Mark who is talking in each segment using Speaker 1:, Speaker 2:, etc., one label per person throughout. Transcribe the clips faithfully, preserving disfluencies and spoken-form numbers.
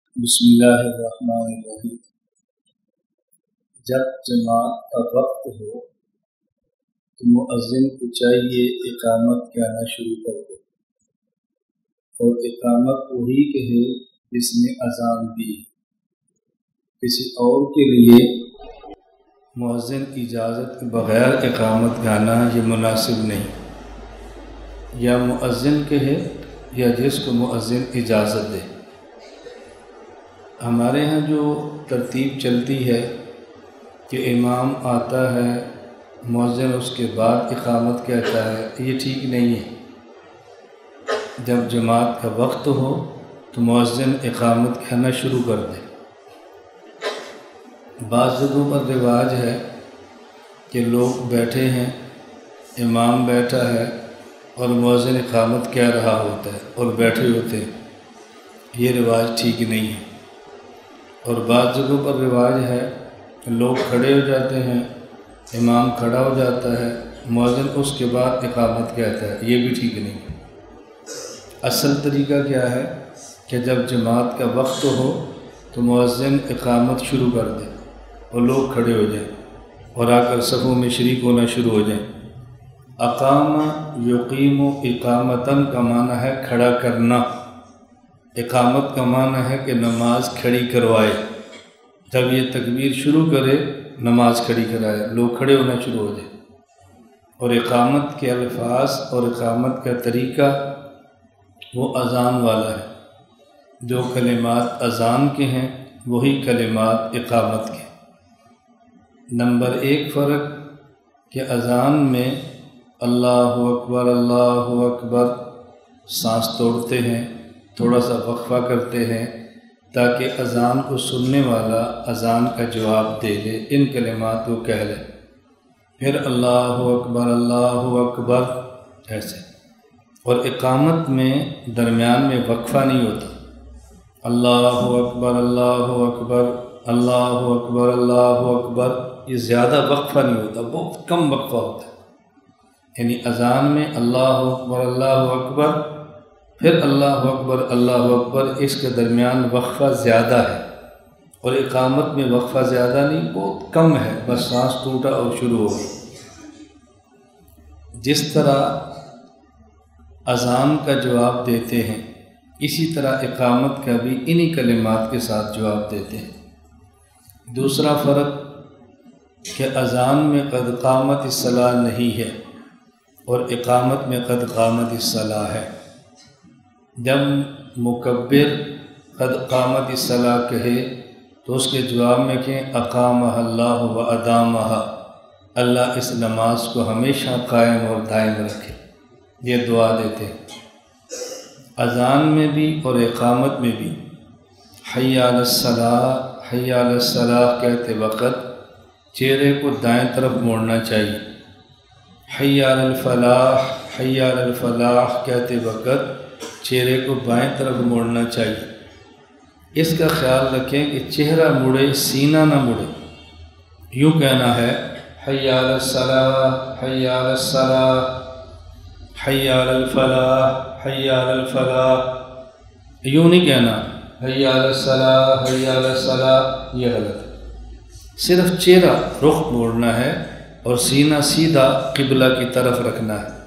Speaker 1: بسم اللہ الرحمن الرحیم۔ جب جماعت کا وقت ہو تو مؤذن کو چاہیے اقامت کہنا شروع کر دے، اور اقامت وہی کہے جس نے اذان دی۔ کسی اور کے لیے مؤذن اجازت کے بغیر اقامت گانا یہ مناسب نہیں، یا مؤذن کہے یا جس کو مؤذن اجازت دے۔ ہمارے ہاں جو ترتیب چلتی ہے کہ امام آتا ہے، مؤذن اس کے بعد اقامت کہتا ہے، یہ ٹھیک نہیں ہے۔ جب جماعت کا وقت ہو تو مؤذن اقامت کہنا شروع کر دے۔ بعض جگہوں پر رواج ہے کہ لوگ بیٹھے ہیں، امام بیٹھا ہے اور مؤذن اقامت کہہ رہا ہوتا ہے اور بیٹھے ہوتے ہیں، یہ رواج ٹھیک نہیں ہے۔ اور بعض جگہوں پر رواج ہے کہ لوگ کھڑے ہو جاتے ہیں، امام کھڑا ہو جاتا ہے، مؤذن اس کے بعد اقامت کہتا ہے، یہ بھی ٹھیک نہیں ہے۔ اصل طریقہ کیا ہے کہ جب جماعت کا وقت ہو تو مؤذن اقامت شروع کر دے اور لوگ کھڑے ہو جائیں اور آ کر صفوں میں شریک ہونا شروع ہو جائیں۔ اقام یقیم اقامتاً کا معنی ہے کھڑا کرنا، اقامت کا معنی ہے کہ نماز کھڑی کروائے۔ جب یہ تکبیر شروع کرے نماز کھڑی کرائے، لوگ کھڑے ہونا شروع ہو جائے۔ اور اقامت کے الفاظ اور اقامت کا طریقہ وہ اذان والا ہے، جو کلمات اذان کے ہیں وہی کلمات اقامت کے۔ نمبر ایک فرق کہ اذان میں اللہ اکبر اللہ اکبر سانس توڑتے ہیں، تھوڑا سا وقفہ کرتے ہیں تاکہ اذان کو سننے والا اذان کا جواب دے لے، ان کلمات کو کہہ لے، پھر اللہ اکبر اللہ اکبر ایسے۔ اور اقامت میں درمیان میں وقفہ نہیں ہوتا، اللہ اکبر اللہ اکبر اللہ اکبر اللہ اکبر، یہ زیادہ وقفہ نہیں ہوتا، بہت کم وقفہ ہوتا ہے۔ یعنی اذان میں اللہ اکبر اللہ اکبر پھر اللہ اکبر اللہ اکبر، اس کے درمیان وقفہ زیادہ ہے۔ اور اقامت میں وقفہ زیادہ نہیں، بہت کم ہے، بس سانس ٹوٹا اور شروع ہو گئی۔ جس طرح اذان کا جواب دیتے ہیں اسی طرح اقامت کا بھی انہی کلمات کے ساتھ جواب دیتے ہیں۔ دوسرا فرق کہ اذان میں قد قامت الصلاۃ نہیں ہے اور اقامت میں قد قامت الصلاۃ ہے۔ جب مکبر قد قامت الصلاۃ کہے تو اس کے جواب میں کہ اقامہ اللہ و ادامہ، اللہ اس نماز کو ہمیشہ قائم اور دائم رکھے، یہ دعا دیتے ہیں۔ اذان میں بھی اور اقامت میں بھی حی علی الصلاۃ حی علی الصلاۃ کہتے وقت چہرے کو دائیں طرف موڑنا چاہیے، حی علی الفلاح حی علی الفلاح کہتے وقت چہرے کو بائیں طرف موڑنا چاہیے۔ اس کا خیال رکھیں کہ چہرہ مڑے سینہ نہ مڑے، یوں کہنا ہے حی علی الصلاۃ حی علی الصلاۃ حی علی الفلاح حی علی الفلاح، یوں نہیں کہنا حی علی الصلاۃ حی علی الصلاۃ، یہ غلط ہے۔ صرف چہرہ رخ موڑنا ہے اور سینہ سیدھا قبلہ کی طرف رکھنا ہے۔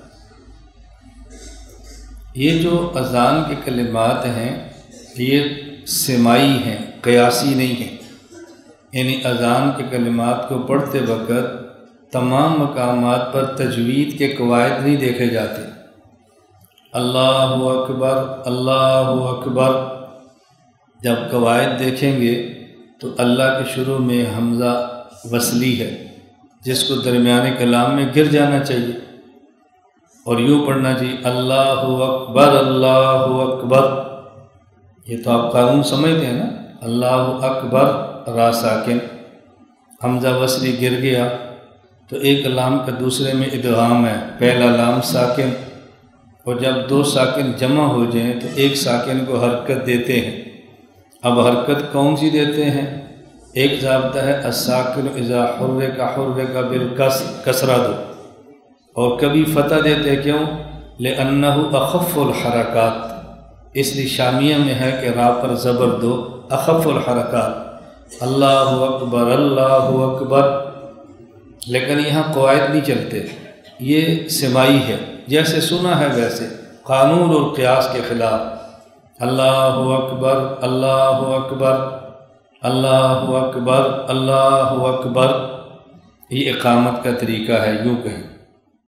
Speaker 1: یہ جو اذان کے کلمات ہیں یہ سماعی ہیں، قیاسی نہیں ہیں۔ یعنی اذان کے کلمات کو پڑھتے وقت تمام مقامات پر تجوید کے قواعد نہیں دیکھے جاتے۔ اللہ اکبر اللہ اکبر جب قواعد دیکھیں گے تو اللہ کے شروع میں حمزہ وصلی ہے جس کو درمیان کلام میں گر جانا چاہیے، اور یوں پڑھنا چاہیے اللہ اکبر اللہ اکبر۔ یہ تو آپ قانون سمجھتے ہیں نا، اللہ اکبر را ساکن، حمزہ وصلی گر گیا تو ایک لام کا دوسرے میں ادغام ہے، پہلا لام ساکن، اور جب دو ساکن جمع ہو جائیں تو ایک ساکن کو حرکت دیتے ہیں۔ اب حرکت کون سی دیتے ہیں؟ ایک ضابطہ ہے الساکن اذا حرک حرک بالکسر، کسرہ دو، اور کبھی فتح دیتے کیوں؟ لأنہ اخف الحرکات، اس لیے شامیہ میں ہے کہ را پر زبر دو، اخف الحرکات، اللہ اکبر اللہ اکبر، لیکن یہاں قواعد نہیں چلتے، یہ سماعی ہے، جیسے سنا ہے ویسے، قانون اور قیاس کے خلاف۔ اللہ اکبر اللہ اکبر اللہ اکبر اللہ اکبر، یہ اقامت کا طریقہ ہے، یوں کہیں۔